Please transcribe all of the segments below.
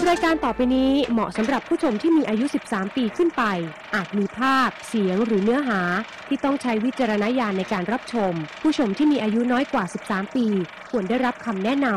รายการต่อไปนี้เหมาะสำหรับผู้ชมที่มีอายุ 13 ปีขึ้นไปอาจมีภาพเสียงหรือเนื้อหาที่ต้องใช้วิจารณญาณในการรับชมผู้ชมที่มีอายุน้อยกว่า 13 ปีควรได้รับคำแนะนำ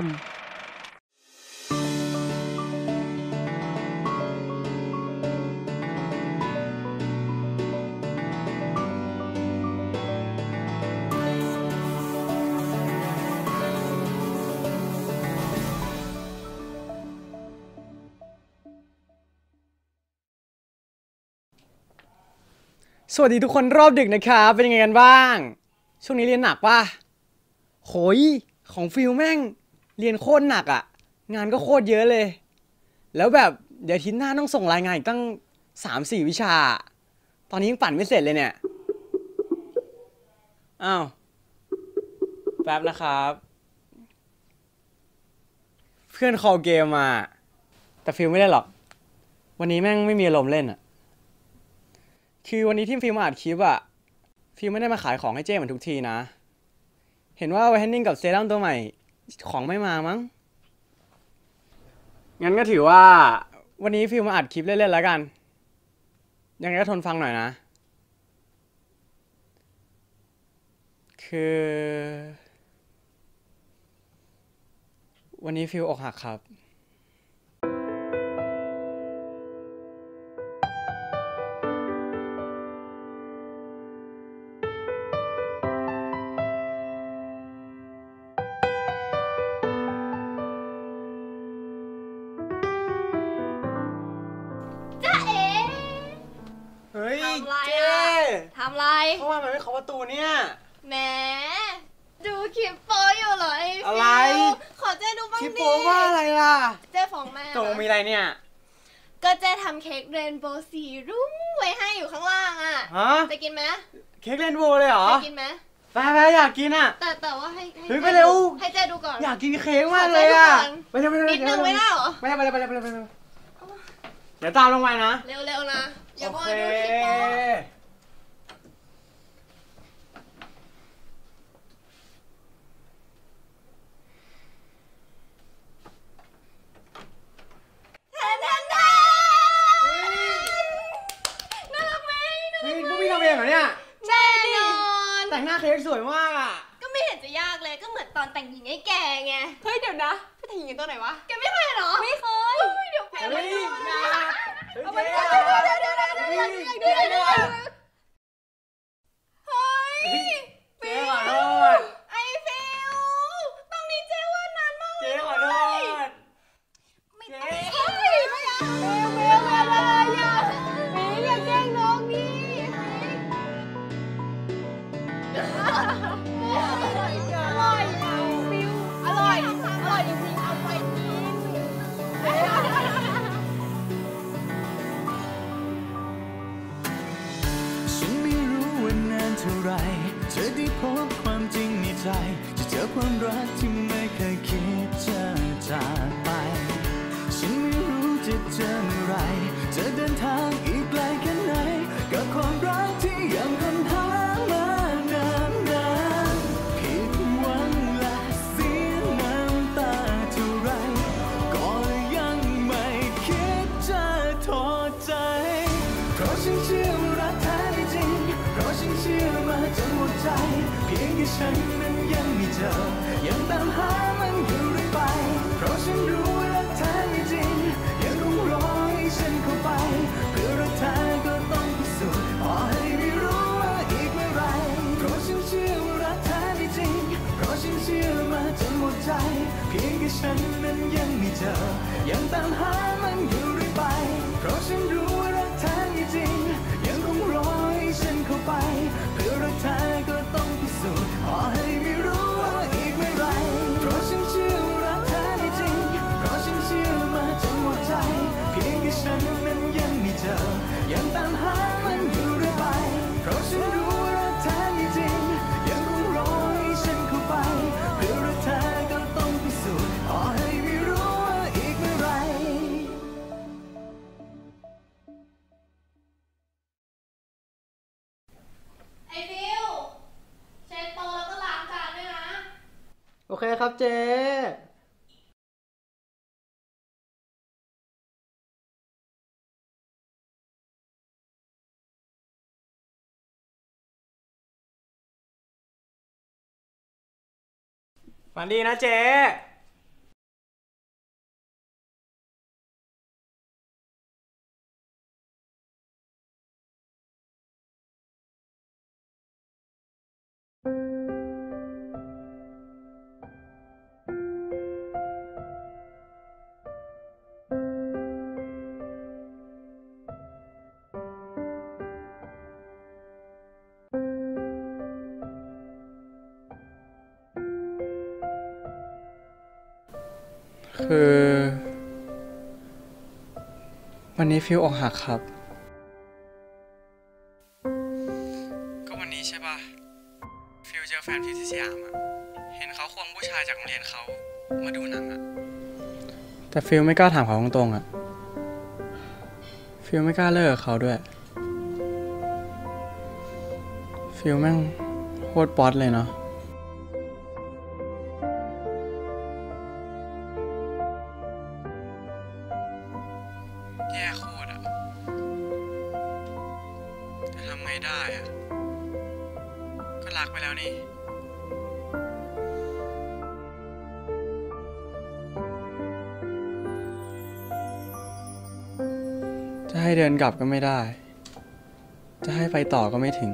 สวัสดีทุกคนรอบดึกนะครับเป็นยังไงกันบ้างช่วงนี้เรียนหนักป่ะโหยของฟิลแม่งเรียนโคตรหนักอ่ะงานก็โคตรเยอะเลยแล้วแบบเดี๋ยวอาทิตย์หน้าต้องส่งรายงานอีกตั้ง 3-4 วิชาตอนนี้ยังปั่นไม่เสร็จเลยเนี่ยอ้าวแป๊บนะครับเพื่อนคอลเกมมาแต่ฟิลไม่ได้หรอกวันนี้แม่งไม่มีอารมณ์เล่นอ่ะคือวันนี้ที่ฟิล์มมาอัดคลิปอะฟิล์มไม่ได้มาขายของให้เจ้เหมือนทุกทีนะเห็นว่าไวท์เทนนิ่งกับเซรั่มตัวใหม่ของไม่มามั้งงั้นก็ถือว่าวันนี้ฟิล์มมาอัดคลิปเล่นๆแล้วกันยังไงก็ทนฟังหน่อยนะคือวันนี้ฟิล์มอกหักครับเฮ้ยเจ๊ทำไรเข้ามาไม่เคาะประตูเนี่ยแหมดูคลิปโป๊อยู่เหรอไอ้ฟิวอะไรขอเจ๊ดูบ้างดิคลิปโป๊ว่าอะไรล่ะเจ๊ฟ้องแม่ตรงมีอะไรเนี่ยก็เจ๊ทำเค้กเรนโบว์สีรุ้งไว้ให้อยู่ข้างล่างอ่ะจะกินไหมเค้กเรนโบว์เลยเหรอจะกินไหมไปอยากกินอ่ะแต่ว่าให้ไปเร็วให้เจ๊ดูก่อนอยากกินเค้กมากเลยอ่ะไปเร็วนิดนึงไม่ได้เหรอไปเดี๋ยวตามลงไปนะเร็วนะอย่าบอกดูคลิปโป๊แน่นอนแต่งหน้าเค้กสวยมากอ่ะก็ไม่เห็นจะยากเลยก็เหมือนตอนแต่งหญิงให้แกไงเฮ้ยเดี๋ยวนะไปแต่งหญิงตัวไหนวะแกไม่เคยเหรอไม่เคยเดี๋ยวแกไม่ดูนะเอาไปเดี๋ยวเฮ้ยเจ๊ขอโทษไอ้ฟิวตรงนี้เจ๊ว่านานมากเจ๊ขอโทษไม่อย่าแกล้งน้องนี่อร่อยฟิวอร่อยจริงๆเอาไปกินฉันไม่รู้ว่านานเท่าไรเธอได้พบความจริงในใจจะเจอความรักที่ไม่เคยคิดจะจากไปฉันไม่รู้จะเจอเมื่อไรจะเดินทางอีกไกลแค่ไหนกับความรักที่ยังค้นหามานานผิดหวังและเสียน้ำตาเท่าไรก็ยังไม่คิดจะทอดใจเพราะฉันเชื่อว่ารักแท้จริงเพราะฉันเชื่อมาจนหมดใจเพียงแค่ฉันนั้นยังไม่เจอยังตามหามันอยู่เรื่อยไปเพราะฉันรู้ว่ารักแท้จริงยังคงรอให้ฉันเข้าไปเพื่อรักแท้ก็ต้องพิสูจน์ขอให้ไม่รู้ว่าอีกเมื่อไรเพราะฉันเชื่อว่ารักแท้จริงเพราะฉันเชื่อมาจนหมดใจเพียงแค่ฉันนั้นยังไม่เจอยังตามหามันอยู่เรื่อยไปเพราะฉันรู้ว่ารักแท้จริงยังคงรอให้ฉันเข้าไปเพื่อรักแท้ก็ต้องพิสูจน์ขอให้ไม่รู้ว่าอีกเมื่อไรเพราะฉันเชื่อว่ารักแท้จริงเพราะฉันเชื่อมาจนหมดใจเพียงแค่ฉันนั้นยังไม่เจอยังตามหามันอยู่เรื่อยไปเพราะฉันรู้ว่ารักแท้จริงยังคงรอให้ฉันเข้าไปเพื่อรักแท้ก็ต้องพิสูจน์ขอให้ไม่รู้ว่าอีกเมื่อไรไอ้ฟิวเช็ดโต๊ะแล้วก็ล้างจานด้วยนะโอเคครับเจ๊ฝันดีนะเจ๊คือวันนี้ฟิลอกหักครับก็วันนี้ใช่ป่ะฟิลเจอแฟนฟิลที่สยามอะเห็นเขาควงผู้ชายจากโรงเรียนเขามาดูหนังอะแต่ฟิลไม่กล้าถามเขาตรงๆอะฟิลไม่กล้าเลิกกับเขาด้วยฟิลแม่งโคตรป๊อตเลยเนาะแย่โคตรอะแต่ทำไงได้อะก็รักไปแล้วนี่จะให้เดินกลับก็ไม่ได้จะให้ไปต่อก็ไม่ถึง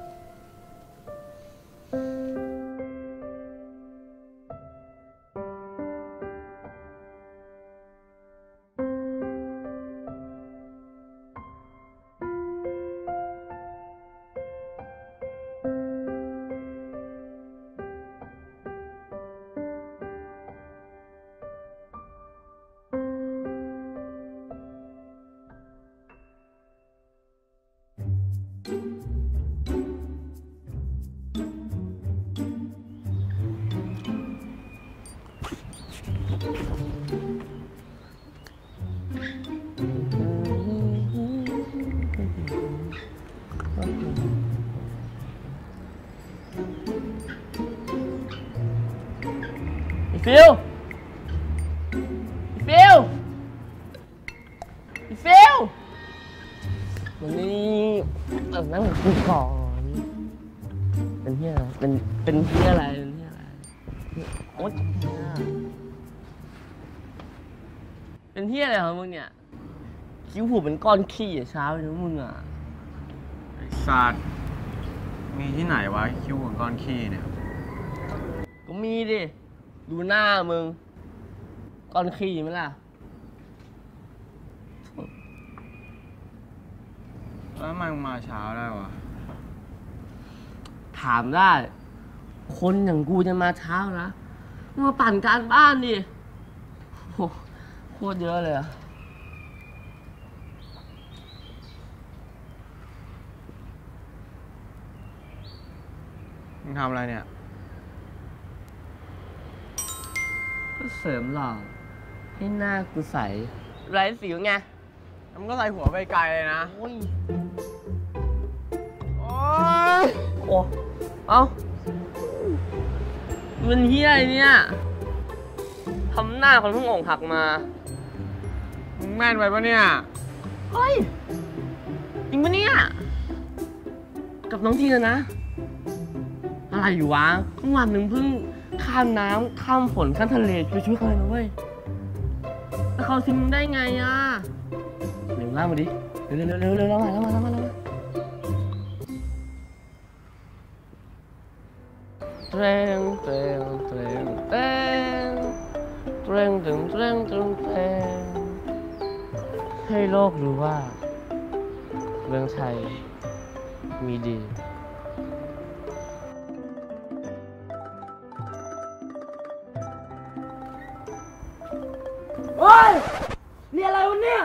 ฟิลวันนี้นั่งคุยก่อนเป็นที่อะไรเป็นที่อะไรโอ๊ยเป็นที่อะไรของมึงเนี่ยคิ้วหูเป็นก้อนขี้เช้าเลยนะมึงอ่ะไอ้สัตว์มีที่ไหนวะคิ้วกับก้อนขี้เนี่ยก็มีดิดูหน้ามึงก้อนขี้ไหมล่ะแล้วทำไมมึงมาเช้าได้วะถามได้คนอย่างกูจะมาเช้านะมึงมาปั่นการบ้านดิโหโคตรเยอะเลยอะมึงทำอะไรเนี่ยก็เสริมหล่อให้หน้ากูใสไร้สิวไงมึงก็ใส่หัวไปไกลเลยนะโอ้ยโอ้เอ้ามันเฮี้ยอะไรเนี่ยทำหน้าคนเพิ่งอกหักมามึงแม่นไปปะเนี่ยเฮ้ยจริงปะเนี่ยกับน้องทีนะอะไรอยู่วะเมื่อวานมึงเพิ่งข้ามน้ำข้ามฝนข้ามทะเลไปช่วยเขาเลยนะเว้ยแล้วเขาทิ้งได้ไงอ่ะเร็วล่ามาดิเร็วแล้วมาเตรงให้โลกรู้ว่าเมืองไทยมีดีเฮ้ยนี่อะไรวะเนี่ย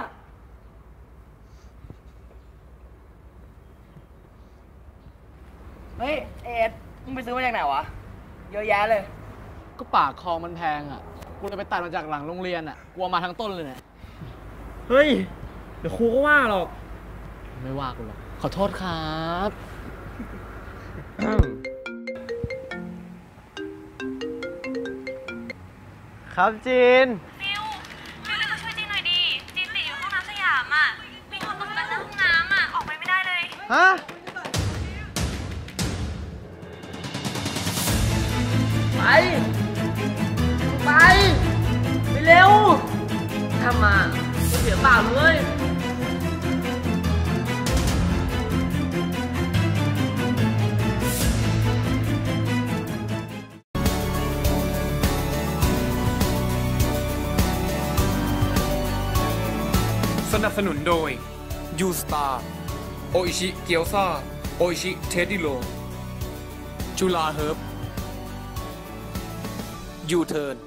เฮ้ยเอ็ดมึงไปซื้อมาจากไหนวะเยอะแยะเลยก็ปากคลองมันแพงอ่ะกูจะไปตัดมาจากหลังโรงเรียนอ่ะกลัวมาทั้งต้นเลยเนี่ยเฮ้ยเดี๋ยวครูก็ว่าหรอกไม่ว่ากูหรอกขอโทษครับครับจีนฟิวรีบมาช่วยจีนหน่อยดิจีนติดอยู่ห้องน้ำสยามอ่ะมีคนตกใจในห้องน้ำอ่ะออกไปไม่ได้เลยฮะไปไปเร็วทำมาเสียเปล่าเลยสนับสนุนโดย ยูสตาร์โออิชิเกียวซาโออิชิเทดดิโลจุฬาเฮิร์บยูเทิร์น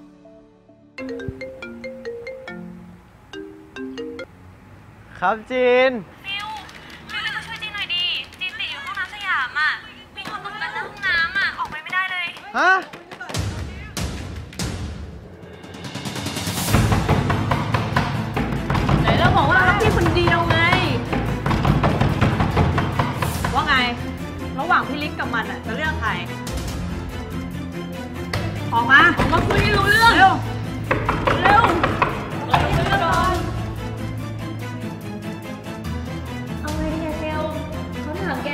ครับจีนฟิวมาช่วยจีนหน่อยดิจีนติดอยู่ห้องน้ำสยามอ่ะมีคนตกกันในห้องน้ำอ่ะออกไปไม่ได้เลยฮะไหนเราบอกว่ารักพี่คนเดียวไงว่าไงระหว่างพี่ลิกกับมันอ่ะจะเลือกใครออกมาคุยให้รู้เรื่องเร็วเอาไงดีเซลเขาถามแก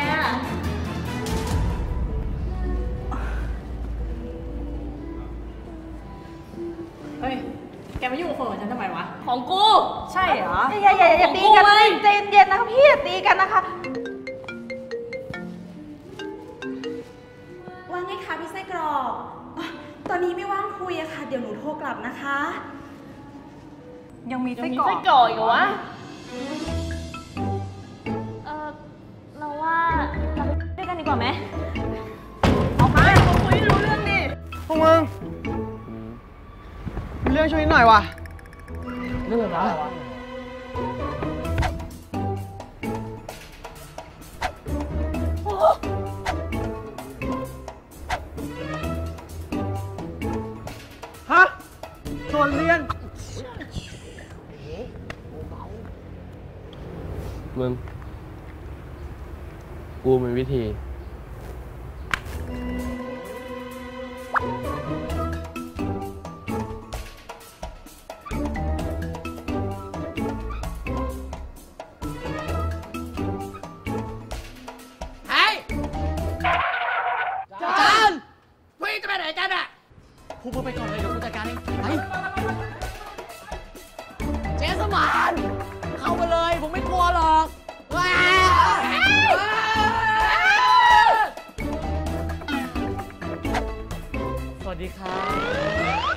เฮ้ยแกมายุ่งกับคนของฉันทำไมวะของกูใช่เหรออย่าตีกันเลยใจเย็นนะคะพี่อย่าตีกันนะคะว่างไงคะพี่ไส้กรอกตอนนี้ไม่ว่างคุยอะค่ะเดี๋ยวหนูโทรกลับนะคะยังมีไส้กรอกอีกวะเราว่าเราไปด้วยกันดีกว่าไหมออกมาคุยให้รู้เรื่องดิพวกมึงมีเรื่องช่วยนิดหน่อยวะเรื่องอะไรวะฮะชวนเรียนมึงกูมีวิธีพูดไปก่อนเลยเดี๋ยวกูจัดการเองไปเจสมาน เข้ามาเลยผมไม่กลัวหรอกว้าวสวัสดีครับ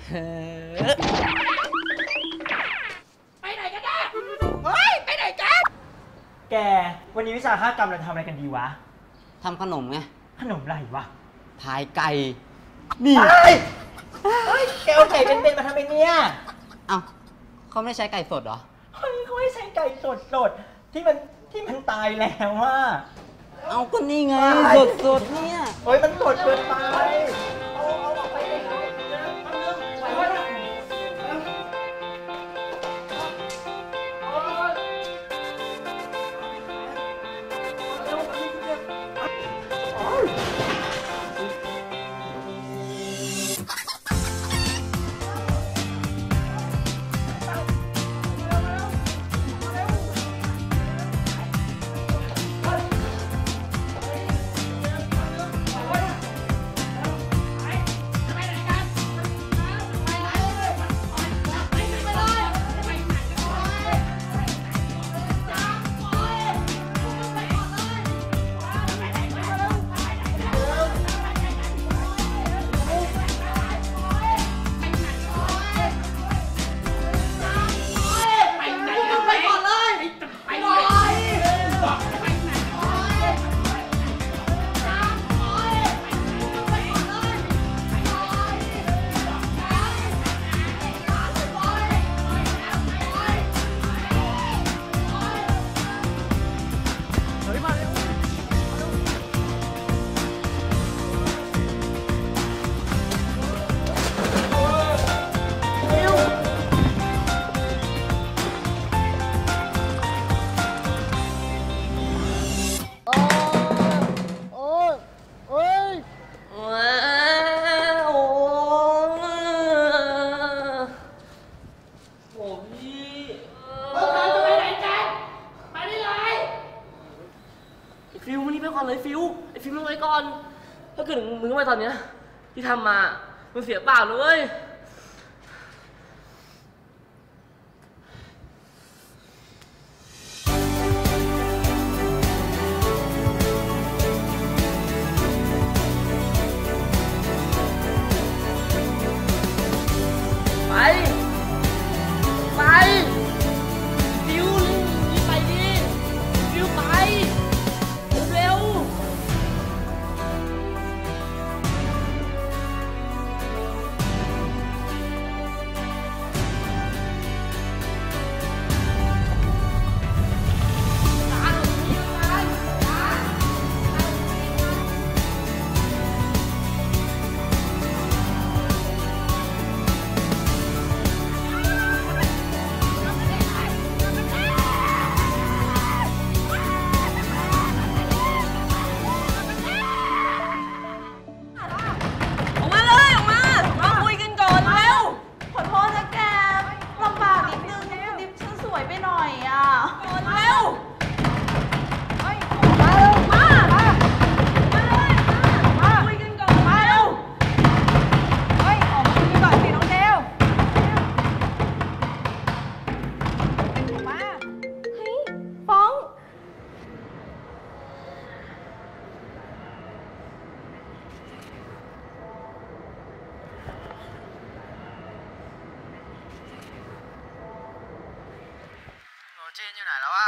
ไปไหนกันนะเฮ้ยไปไหนกันแกวันนี้วิชาฆาตกรรมเราทำอะไรกันดีวะทำขนมไงขนมอะไรวะพายไก่นี่แกเอาไก่เป็นๆมาทำเองเนี่ยเอ้าเขาไม่ใช้ไก่สดเหรอเขาไม่ใช้ไก่สดที่มันตายแล้วว่าเอาก็นี่ไงสดเนี่ยโอ้ยมันสดเกินไปเอาออกไปเลยฟิวมันนี่ไปก่อนเลยฟิวไอ้ฟิวมึงไปก่อนถ้าเกิดมึงไปตอนเนี้ยที่ทำมามึงเสียเปล่าเลยอยู่ไหนแล้ววะ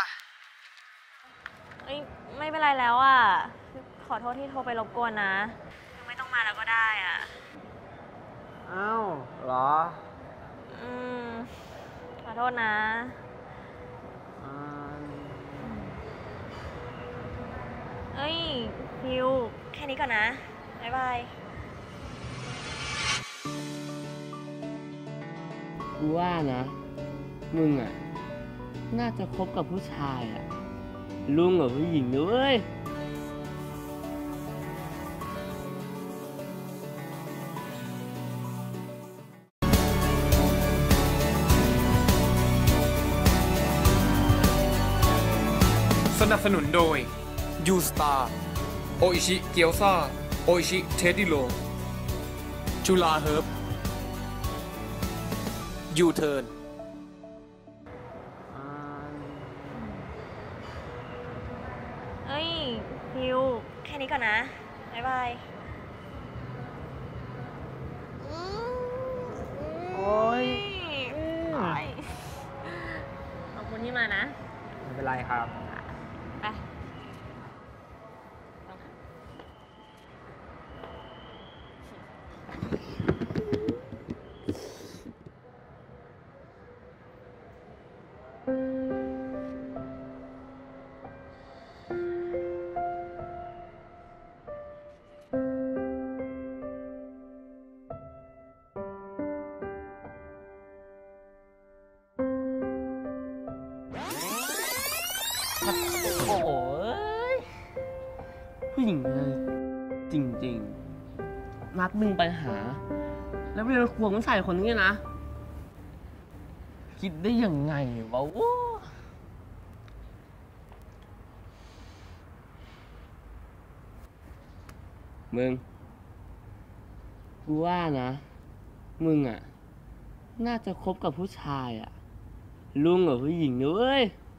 ไม่เป็นไรแล้วอ่ะ ขอโทษที่โทรไปรบกวนนะ ไม่ต้องมาแล้วก็ได้อ่ะอ้าวเหรอขอโทษนะฟิวแค่นี้ก่อนนะ บ๊ายบายกูว่านะ มึงอ่ะ น่าจะคบกับผู้ชายอ่ะ ลุงกับผู้หญิงด้วยสนับสนุนโดย ยูสตาร์โออิชิเกียวซาโออิชิเทดดิโลจุฬาเฮิร์บยูเทิร์นฟิวแค่นี้ก่อนนะ บ๊ายบายโอ้ยขอบคุณที่มานะไม่เป็นไรครับไปโอ้ยผู้หญิงเลยจริงๆ นัดมึงไปหา แล้วไปควงมันใส่คนนี้นะ คิดได้ยังไงวะโว้มึง กูว่านะ มึงอ่ะ น่าจะคบกับผู้ชายอ่ะ ลุงกับผู้หญิงด้วย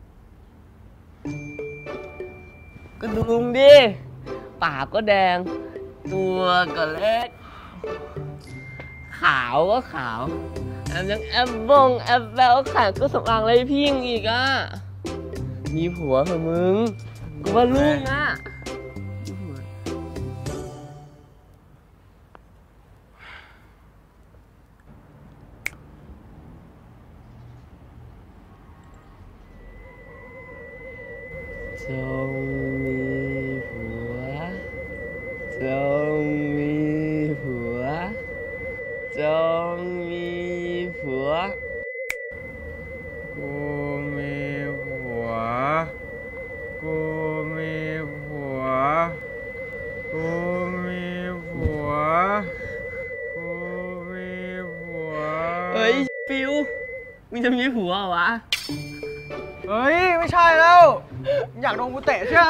ก็ดูลุงดิ ปากก็แดง ตัวก็เล็ก ขาวก็ขาวแอมยังแอปบงแอปแววขายก็สำอางอะไรพี่ยังอีกอ่ะ มีผัวเหรอมึง กูว่าลุงอ่ะจงมีผัวจงมีผัวจงมีผัวกูมีผัวกูมีผัวกูมีผัวกูมีผัวเฮ้ยฟิวมึงจะมีผัวเหรอวะเฮ้ย ไม่ใช่แล้ว อยากโดนกูเตะใช่ไหม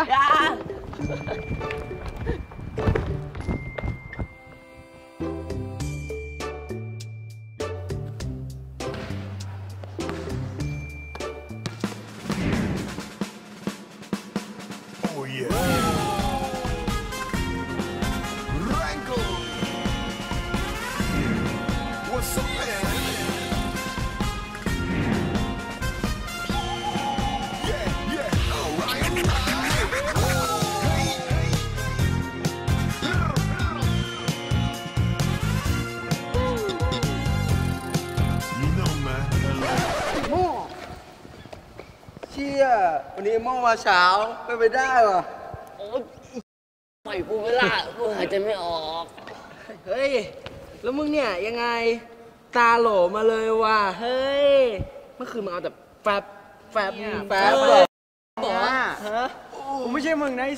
วันนี้โม่มาเช้าไปได้วะโอ๊ยปล่อยกูไปละกูหายใจไม่ออกเฮ้ยแล้วมึงเนี่ยยังไงตาโหลมาเลยว่ะเฮ้ยเมื่อคืนมึงเอาแต่แฟบเลยบอกว่ากูไม่ใช่มึงนะ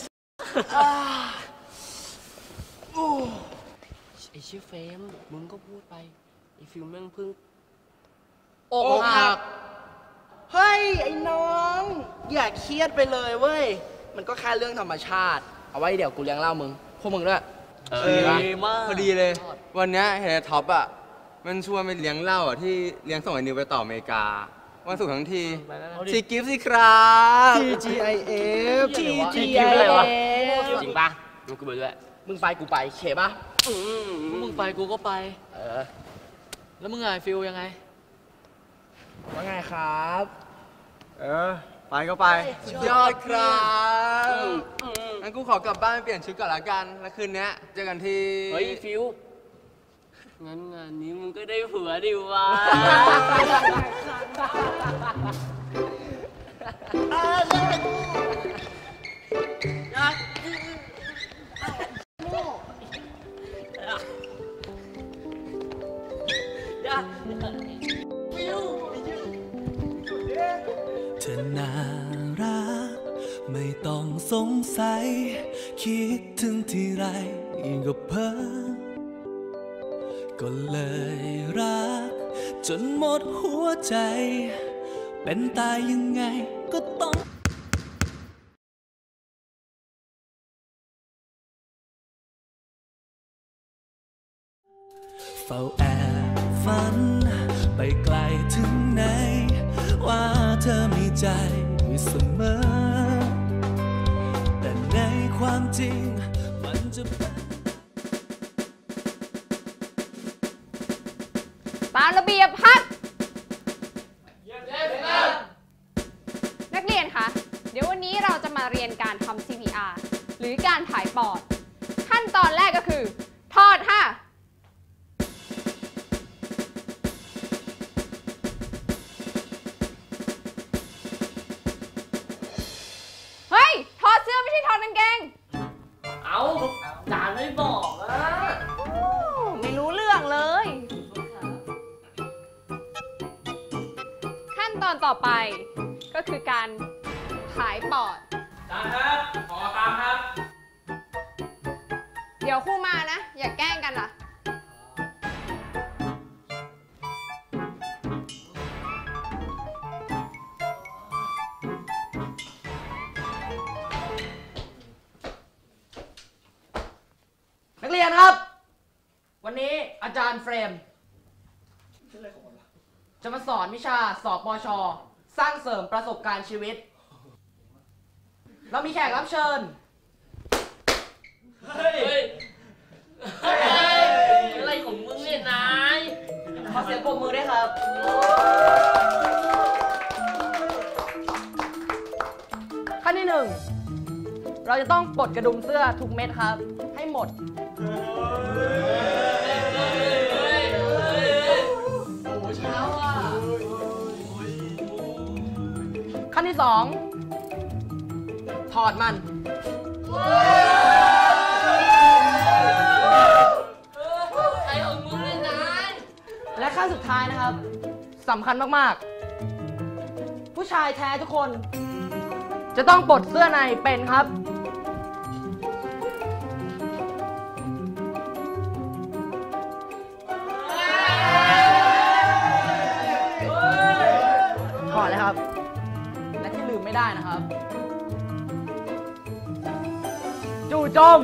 ไอ้ชื่อเฟมมึงก็พูดไปไอ้ฟิลแม่งเพิ่งอกหักเฮ้ยไอ้น้องอย่าเครียดไปเลยเว้ยมันก็แค่เรื่องธรรมชาติเอาไว้เดี๋ยวกูเลี้ยงเหล้ามึงพวกมึงด้วยดีมากพอดีเลยวันนี้เห็นท็อปอ่ะมันชวนไปเลี้ยงเหล้าอ่ะที่เลี้ยงส่งไอ้นิวไปต่ออเมริกาวันศุกร์ทั้งทีซีกิฟต์สิครับ TGIF จริงปะมึงกูไปด้วยมึงไปกูไปเขป่ะมึงไปกูก็ไปแล้วมึงไงฟิลยังไงว่าไงครับไปก็ไปยอดครับงั้นกูขอกลับบ้านไปเปลี่ยนชุดก่อนละกัน แล้วคืนนี้เจอกันที่เฮ้ยฟิวงั้นงานนี้มึงก็ได้ผัวดิวะเธอน่ารักไม่ต้องสงสัยคิดถึงทีไรก็เพ้อก็เลยรักจนหมดหัวใจเป็นตายยังไงก็ต้องเฝ้าแอบฝันไปไกลถึงไหนว่าเธอมีใจอยู่เสมอแต่ในความจริงมันจะเป็นตามระเบียบครับ นักเรียนคะเดี๋ยววันนี้เราจะมาเรียนการทำ CPR หรือการผายปอดขั้นตอนแรกก็คือถอดค่ะเฮ้ยถอดเสื้อไม่ใช่ถอดกางเกงเอาจานไม่บอกอะไม่รู้เรื่องเลยขั้นตอนต่อไปก็คือการผายปอดจานครับ ขอตามครับเดี๋ยวครูมานะ อย่าแกล้งกันล่ะนักเรียนครับ วันนี้อาจารย์เฟรมจะมาสอนวิชาสอบปช.สร้างเสริมประสบการณ์ชีวิต เรามีแขกรับเชิญเฮ้ยอะไรของมึงเนี่ยนายขอเสียงปรบมือด้วยครับ ขั้นที่ 1 เราจะต้องปลดกระดุมเสื้อทุกเม็ดครับ ให้หมด ขั้นที่ 2 ถอดมันใครของมึงเนี่ยนายและขั้นสุดท้ายนะครับสำคัญมากๆ ผู้ชายแท้ทุกคน จะต้องปลดเสื้อในเป็นครับ ถอดเลยครับ และที่ลืมไม่ได้นะครับ จู่โจม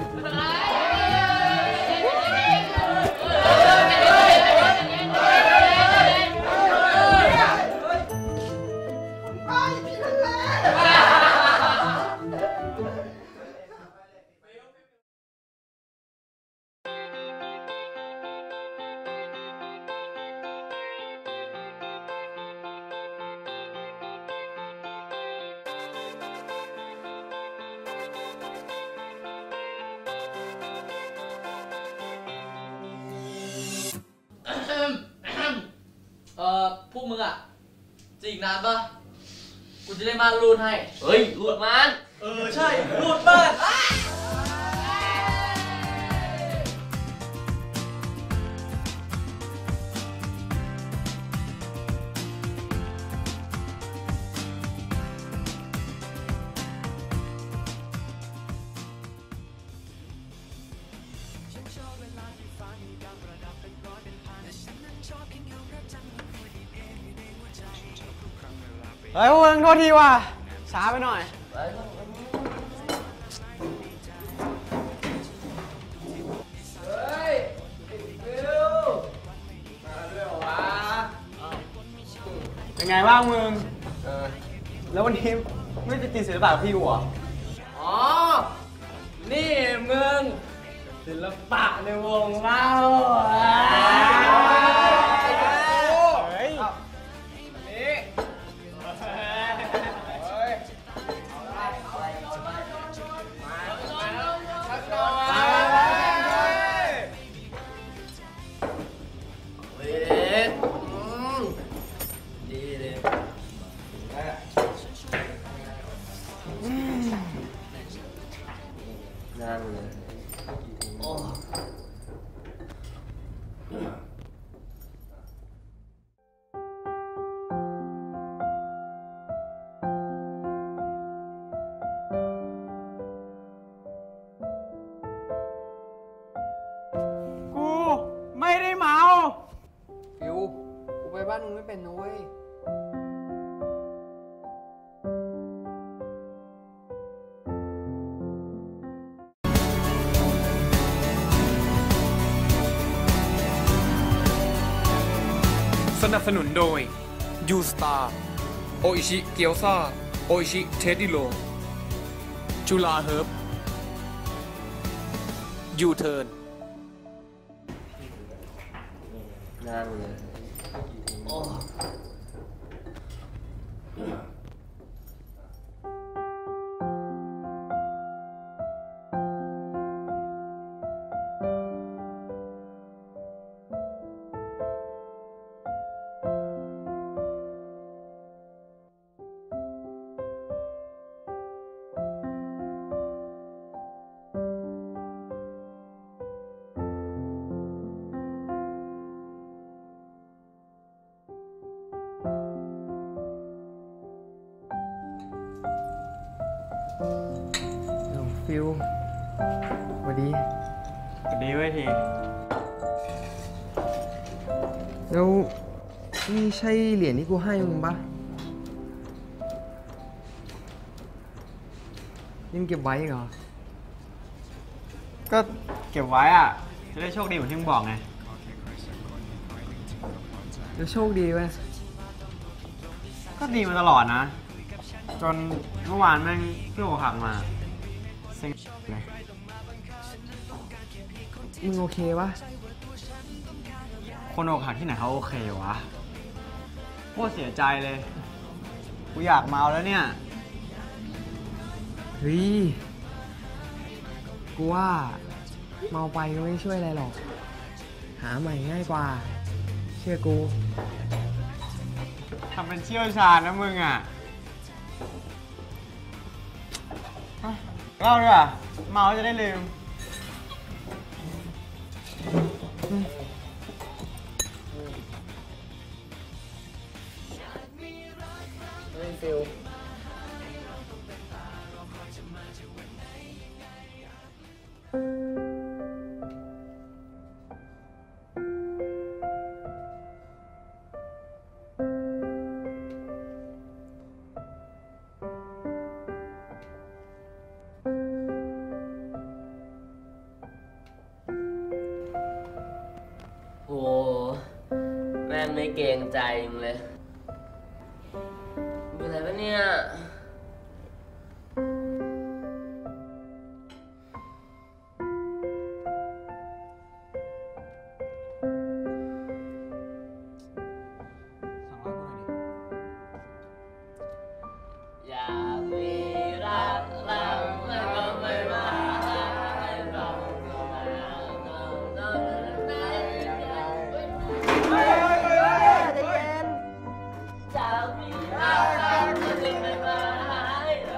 พวกมึงอ่ะจะอีกนานปะกูจะได้มารูดให้ เฮ้ย รูดมัน ใช่ รูดบ้านเฮ้ยพวกมึงโทษทีว่ะช้าไปหน่อยเป็นไงบ้างมึงแล้ววันนี้ไม่จะตีศิลปะกับพี่กูเหรออ๋อ นี่มึงศิลปะในวงเล่าเฮ้ยนี่มึงไม่เป็นนะเว้ยสนับสนุนโดย ยูสตาร์โออิชิเกียวซาโออิชิเทดดิโลจุฬาเฮิร์บยูเทิร์นนั่งเลยโอ้ฟิลสวัสดีสวัสดีเว้ยทีแล้วนี่ใช่เหรียญที่กูให้มึงปะยังเก็บไว้เหรอก็เก็บไว้อ่ะ จะได้โชคดีเหมือนที่มึงบอกไงแล้วโชคดีไหมก็ดีมาตลอดนะ จนเมื่อวานแม่งเพื่อนอกหักมาเซ็งเลยมึงโอเคปะคนอกหักที่ไหนเขาโอเควะโคตรเสียใจเลย กูอยากเมาแล้วเนี่ยเฮ้ย กูว่าเมาไปก็ไม่ช่วยอะไรหรอก หาใหม่ง่ายกว่า เชื่อกูทำเป็นเชี่ยวชาญนะมึงอ่ะเล่าด้วยอ่ะ เมาจะได้ลืมเฮ้ยฟิลโหแม่งไม่เกรงใจมึงเลยเป็นไรปะเนี่ยอยากมีรักแล้วมันก็ไม่มาให้เราจากมีรักแล้วมันจะไม่มาให้เรา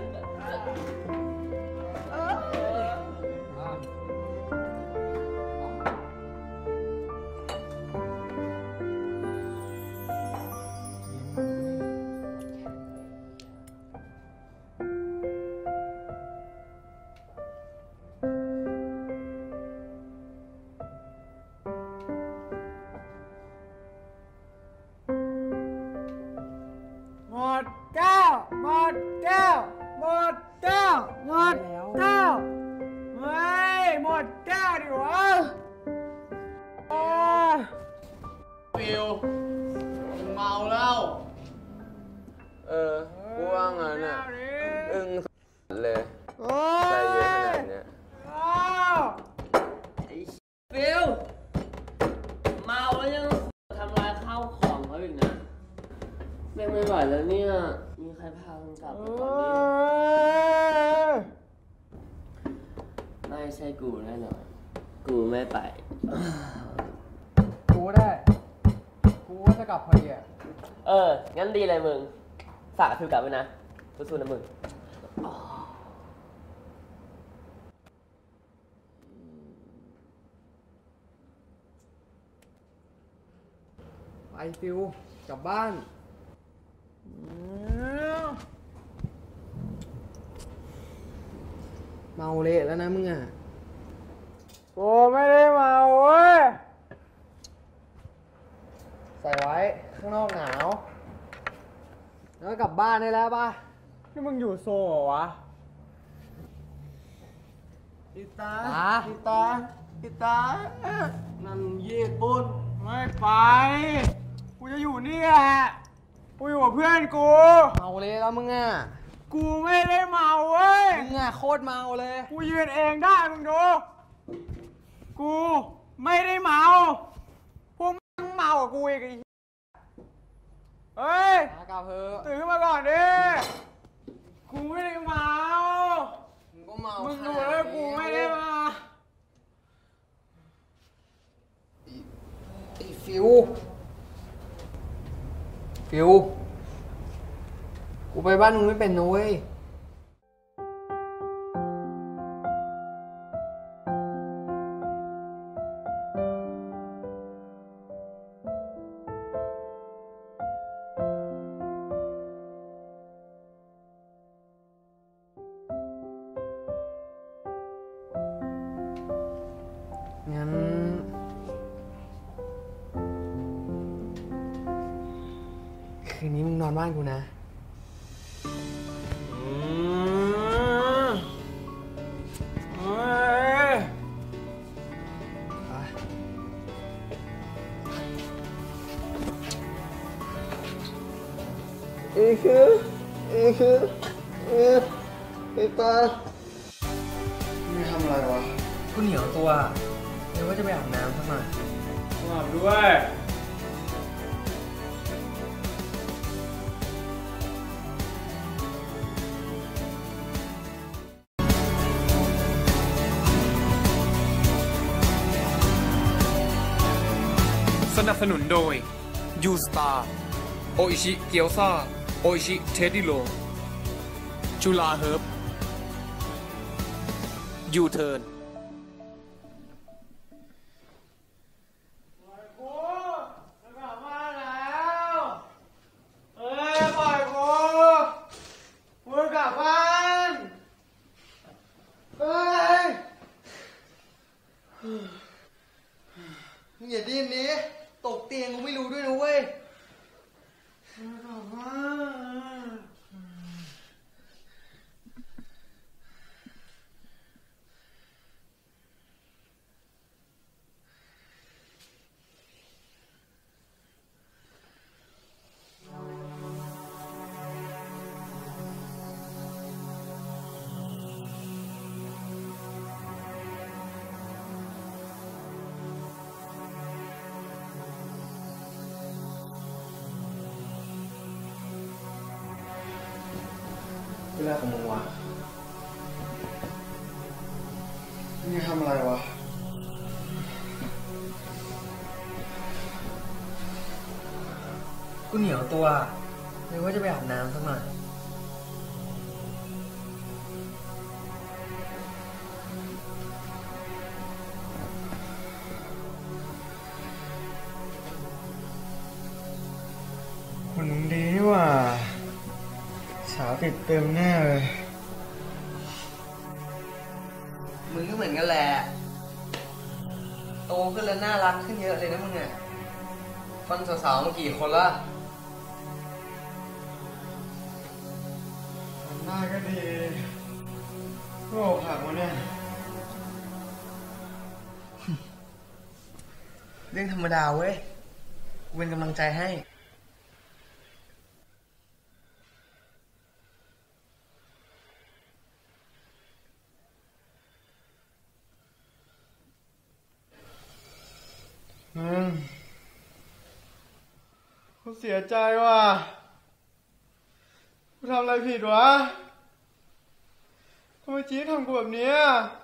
หมดแก้ว หมดแก้ว หมดแก้ว หมดแก้วไม่หมดแก้วดิวะฟิลมึงเมาแล้วกูว่างั้นอ่ะ อึ้งเลยใจเยอะขนาดเนี้ยฟิลเมาแล้วยังทำลายข้าวของเขาอีกนะแม่งไม่ไหวแล้วเนี่ย มีใครพามึงกลับไปก่อนดิไม่ใช่กูแน่นอน กูไม่ไปกูได้ กูว่าจะกลับพอดีอ่ะงั้นดีเลยมึง ฝากฟิลกลับไว้นะสู้ๆนะมึงไปฟิวกลับบ้าน เมาเละแล้วนะมึงอ่ะกูไม่ได้เมาเว้ยสส่ไว้ข้างนอกหนาวแล้วก็กลับบ้านได้แล้วป่ะนี่มึงอยู่โซเหรอวะอีตานั่นญี่ปุ่นไม่ไปกูจะอยู่นี่แหละกูอยู่กับเพื่อนกูเมาเลยแล้วมึงอ่ะกูไม่ได้เมาเว้ยมึงอ่ะโคตรเมาเลยกูยืนเองได้มึงดูกูไม่ได้เมาพวกมึงเมากับกูอีกไอ้เฮ้ยตื่นขึ้นมาก่อนดิกูไม่ได้เมามึงก็เมามึงดูแล้วกูไม่ได้เมาไอ้ฟิวกูไปบ้านมึงไม่เป็นนะเว้ยงั้นคืนนี้มึงนอนบ้านกูนะไอ้ตาไม่ทำอะไรวะกูเหนียวตัวเดี๋ยวว่าจะไปอาบน้ำสักหน่อยอาบด้วยสนับสนุนโดย ยูสตาร์โออิชิเกียวซ่าโออิชิเทดดิโลจุฬาเฮิร์บยูเทิร์นอย่าดิ้นนี้ตกเตียงกูไม่รู้ด้วยนะเว้ยเวลาของมึงวะมึงจะทำอะไรวะกูเหนียวตัวเลยว่าจะไปอาบน้ำสักหน่อยคุณมึงดีนี่หว่าสาวติดเต็มแน่เลยมึงก็เหมือนกันแหละโตขึ้นแล้วน่ารักขึ้นเยอะเลยนะมึงอ่ะฟันสาวๆมากี่คนละหน้าก็ดีโอ้ผักวะเนี่ยเรื่องธรรมดาเว้ยกูเป็นกำลังใจให้กูเสียใจว่ะกูทำอะไรผิดวะทำไมจี๊ดทำกูแบบนี้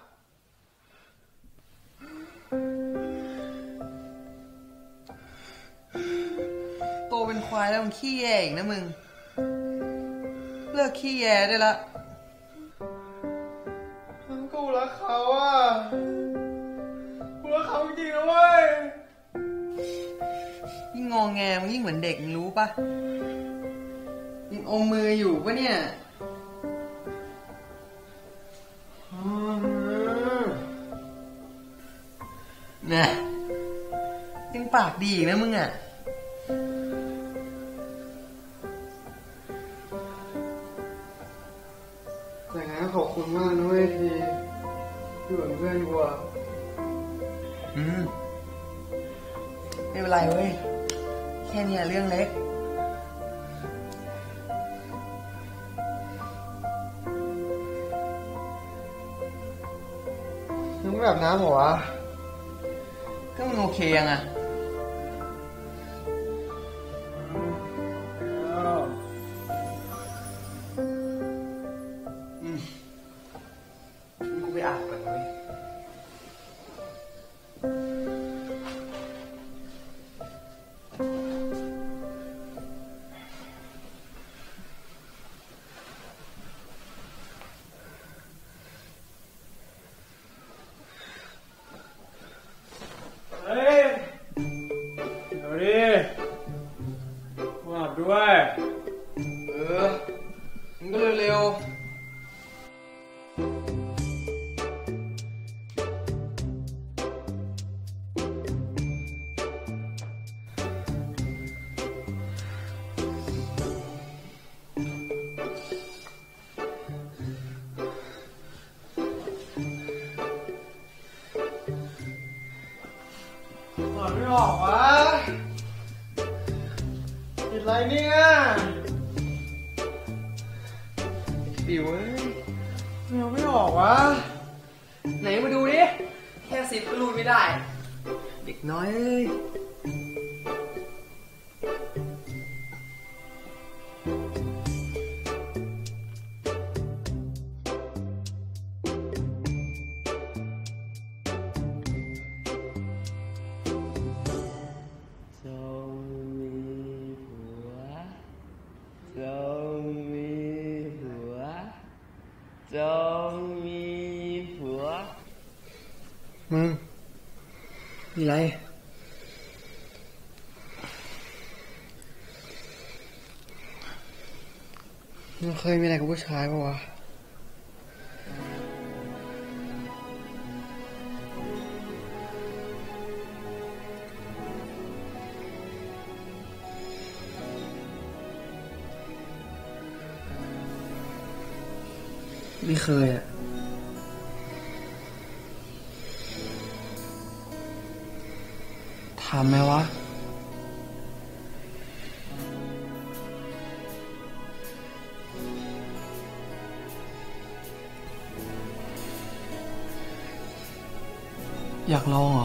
โตเป็นควายแล้วมึงขี้แยอีกนะมึงเลิกขี้แยได้ละกูรักเขาอ่ะกูรักเขาจริงๆนะเว้ยยิ่งงอแงมันยิ่งเหมือนเด็กมึงรู้ปะยิ่งอมมืออยู่ปะเนี่ยเนี่ยยังปากดีอีกนะมึงอ่ะขอบคุณมากนะเว้ยทีที่เป็นเพื่อนกูอะไม่เป็นไรเว้ยแค่นี้เรื่องเล็กมึงแบบน้ำเหรอวะก็มึงโอเคยังอะกูไปอาบก่อนเว้ยเฮ้ยเดี๋ยวดิมาด้วยมึงก็เร็วไม่ออกวะติดอะไรเนี่ยดิวยังไม่ออกวะไหนมาดูดิแค่สิบก็รูดไม่ได้เด็กน้อยเอ้ยมึงมีอะไรมึงเคยมีอะไรกับผู้ชายปะวะไม่เคยอะถามไหมวะอยากลองเหรอ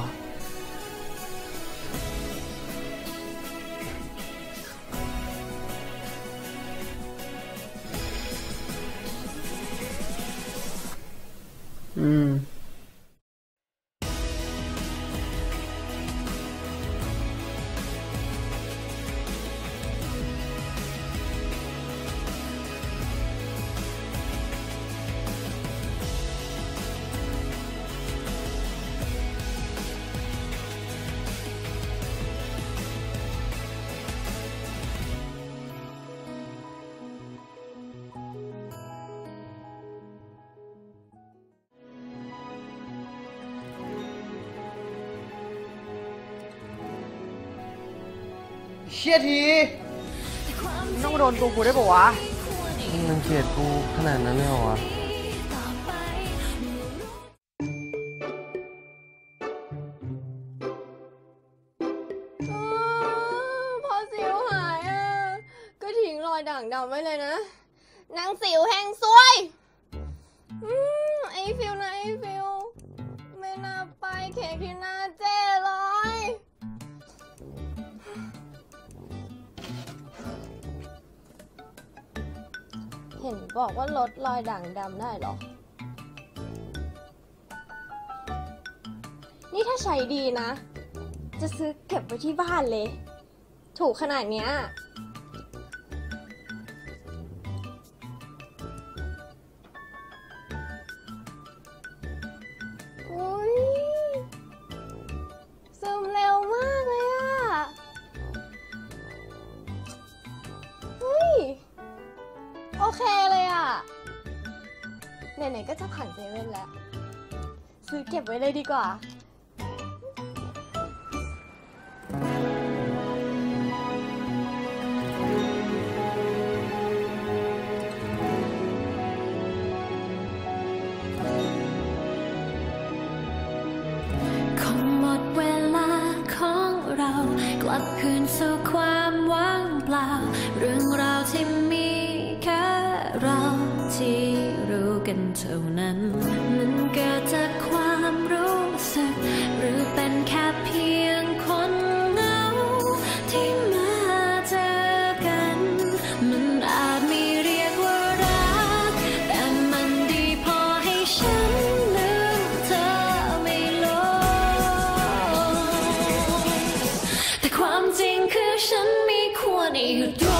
เชี่ยทีต้องโดนตัวกูได้ปะวะมึงเกลียดกูขนาดนั้นเลยเหรอวะพอสิวหายอ่ะก็ทิ้งรอยด่างดำไว้เลยนะนางสิวแห่งซวยไอ้ฟิวนะไอ้ฟิวไม่น่าไปเค้กที่หน้าเจ้เลยเห็นบอกว่าลดรอยด่างดำได้เหรอนี่ถ้าใช้ดีนะจะซื้อเก็บไว้ที่บ้านเลยถูกขนาดเนี้ยอุ๊ยซึมเร็วมากเลยอะเฮ้ยโอเคเลยอะไหนๆก็จะผ่านเซเว่นแล้วซื้อเก็บไว้เลยดีกว่าเรื่องราวที่มีแค่เราที่รู้กันเท่านั้นมันเกิดจากความรู้สึกหรือเป็นแค่เพียงคนเหงาที่มาเจอกันมันอาจไม่เรียกว่ารักแต่มันดีพอให้ฉันลืมเธอไม่ลงแต่ความจริงคือฉันไม่ควรหยุด